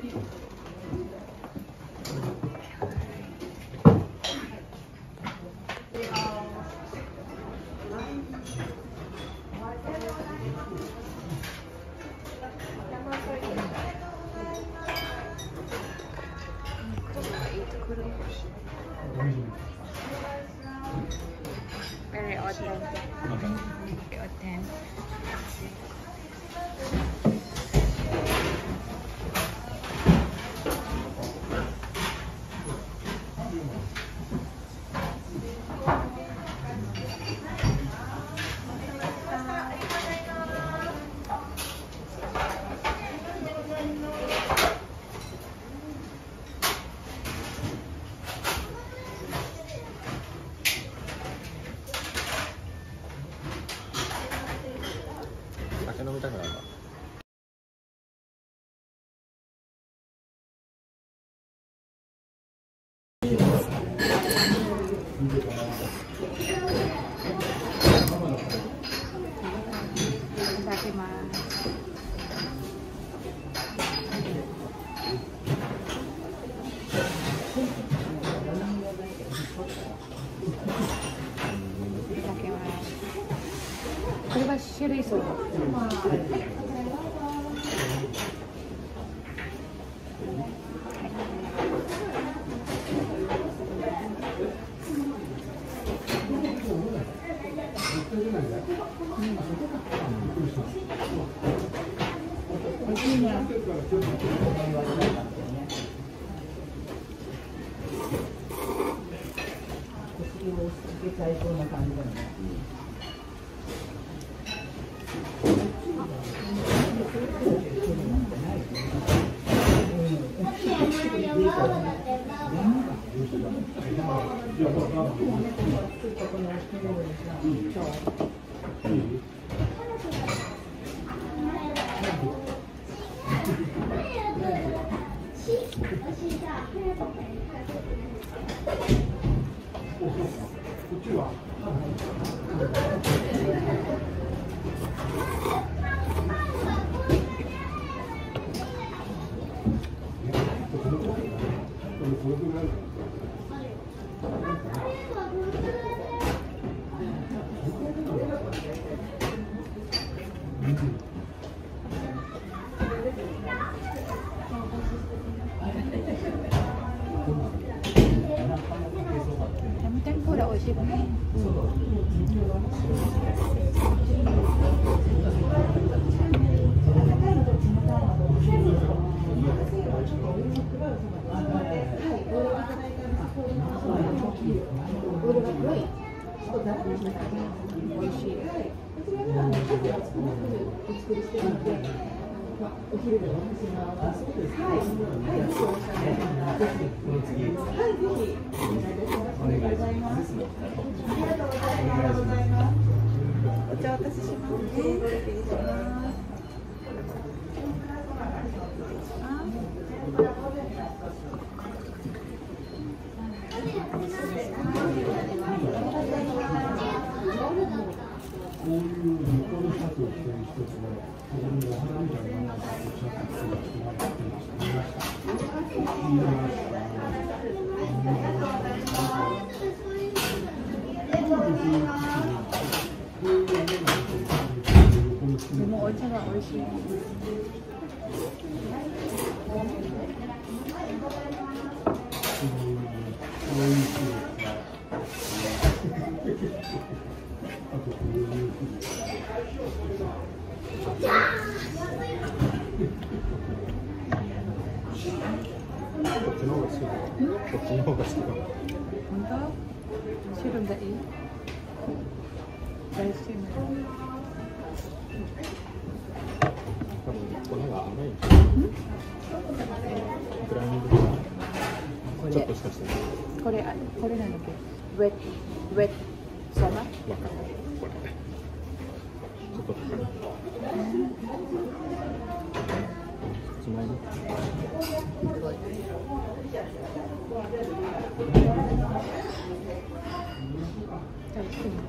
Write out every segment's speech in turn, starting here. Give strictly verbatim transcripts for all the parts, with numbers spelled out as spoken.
Very authentic. Very authentic. 酒飲みたくなるな。 これは種類そう。美味しいね。天ぷら美味しいかね。美味しい。お昼でお話します。はい。はい。この次。はい。ぜひ。お願いいたします。ありがとうございます。お茶お渡ししますね。失礼します。こういう向こうのシャツを着てる人とは、ここにお花みたいなものをシャツ着てる人がいました。見ました。見ました。でもお茶が美味しい。こっちの方が好きだ。こっちの方が好きだ。本当？白がいい？大好きね。多分この方が甘いんですよ。グラニングとかちょっとしかしてない。これあこれなんだっけ？ウェッウェッサバ？わかんない。これちょっと高い。つまみ。大好き。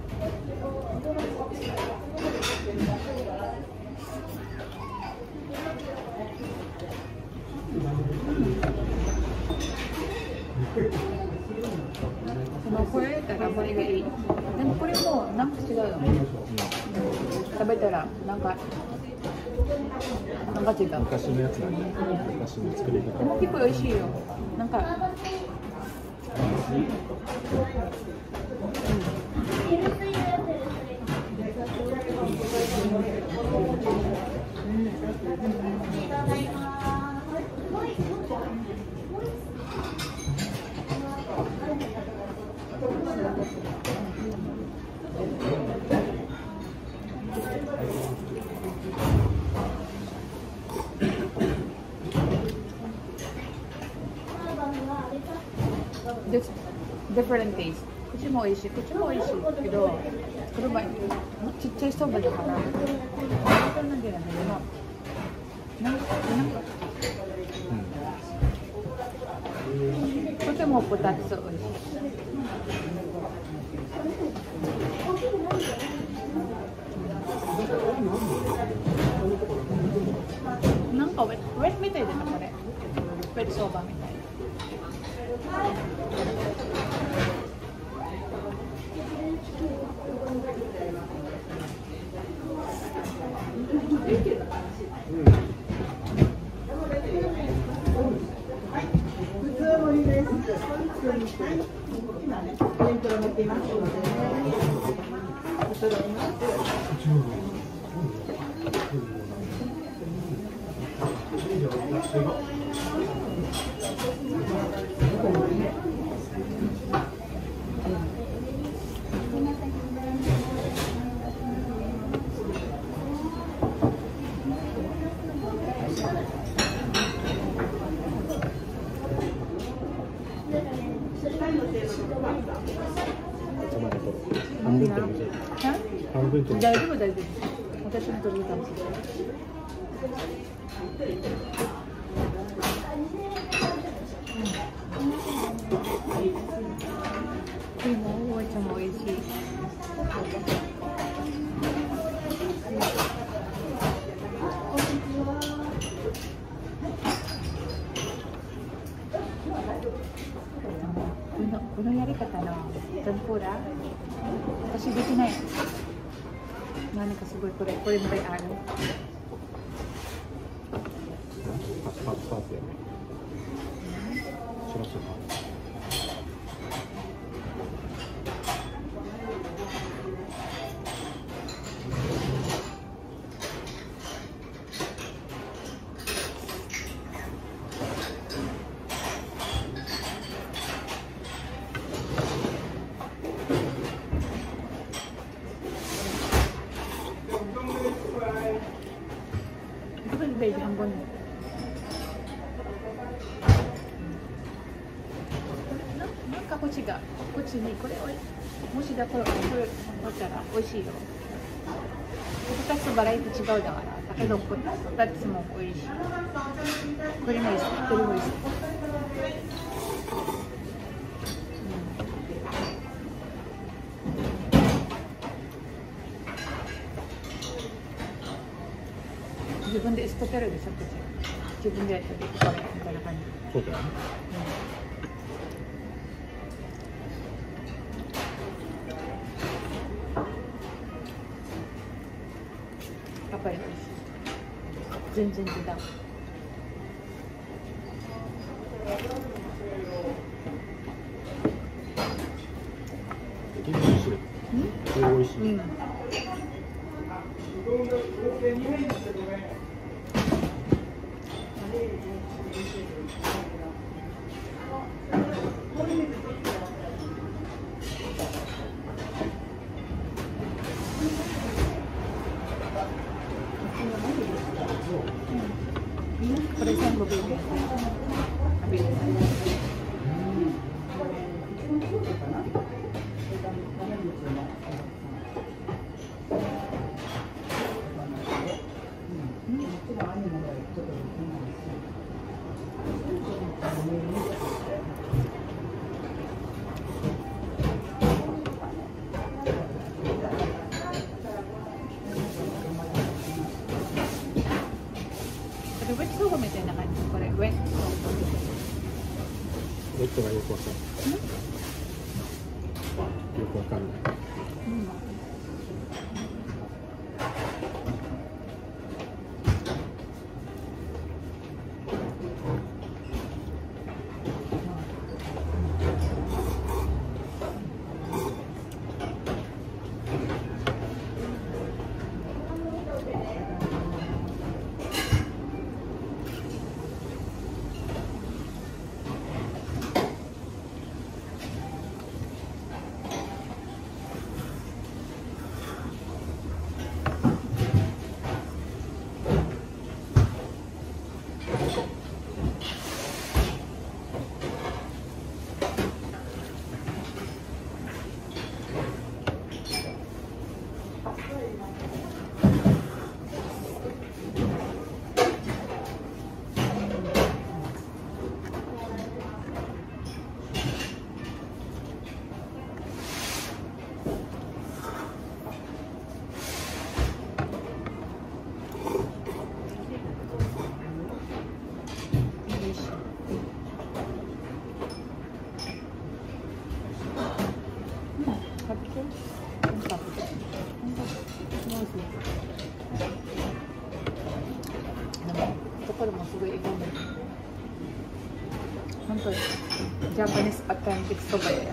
そのこれやったらこれがいい。でもこれもなんか違うよね。食べたらなんかなんか違う。 昔のやつなんで、昔の作り方。 でも結構美味しいよ。なんか。This different taste. こっちも美味しい。こっちも美味しいけど、これはちっちゃいストーブだから。こんなんじゃないけど、なんかなんか。とてもこたつ美味しい。なんかウェットみたいだなこれ。ウェットソーバーみたい。 半分と大丈夫大丈夫。私も取るかもしれない。でもおばちゃんも美味しい。このこのやり方の天ぷら、私できない。何かすごいこれこれぐらいある。 パスパスやね。しらすか。 Baby, I'm going to. なんかこっちが、こっちにこれをもしだこれこれ取ったら美味しいよ。ふたつバラエティ違うだから。だけどこふたつも美味しい。これも美味しい。これも美味しい。自分で捨ててるでしょ、こっち。自分でやってるこれみたいな感じ。 そうだよね。 やっぱり美味しい。全然違う。 美味しい。美味しい。うん。これ全部ビール。ビール。ウェットソーバーみたいな感じ。これウェットソーバー。 どっちがよくわかんない。よくわかんない。 これもすごいいいね。本当にジャパニーズアタンティックそばや。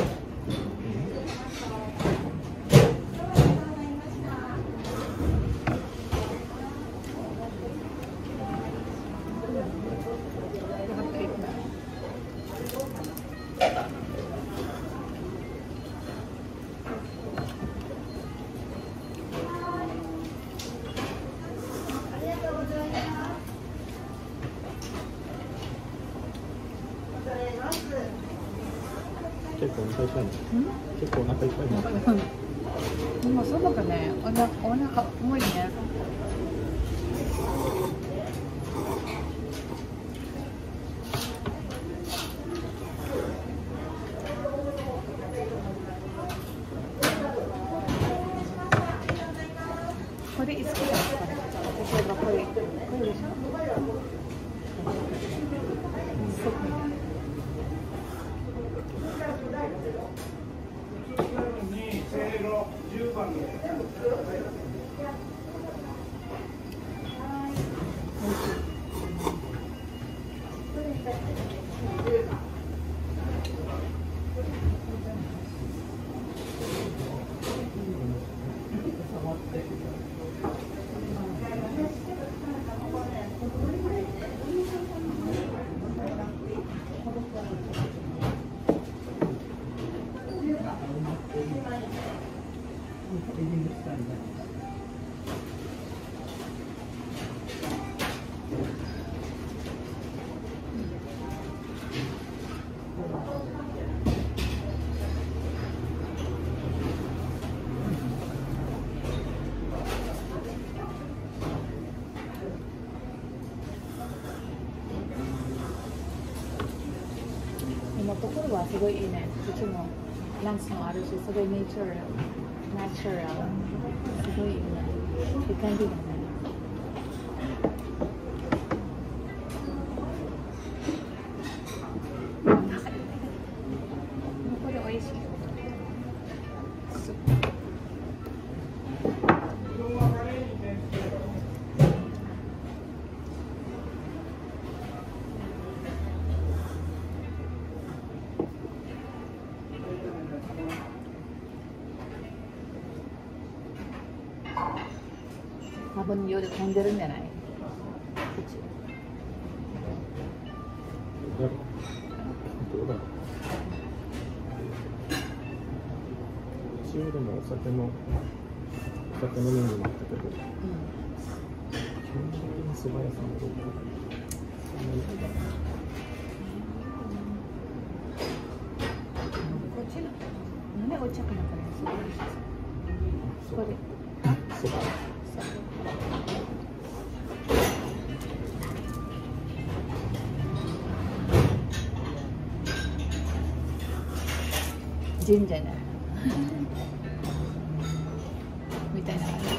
結構お腹いっぱいね。結構お腹いっぱいね。 でもそばがね、おなお腹重いね。これ好きだった。例えばこれ、これでしょ。そう。ところはすごいいいね。うちもランチもあるし、すごいネイチャー、ナチュラル、すごいいいね。いい感じだね。これ美味しい。多分夜混んでるんじゃない？ どうだろう。一応でもお酒のお酒のメニューもあったけど、うん、基本的に蕎麦屋さんとかそんなにいいかな。 こっちのなんでお茶かなんかね、すごいです。これ蕎麦。 神社ねみたいな感じ。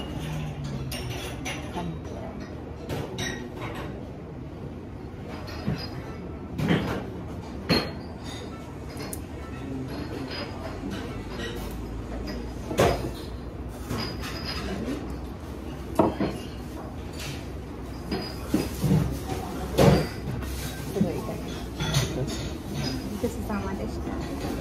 ごちそうさまでした。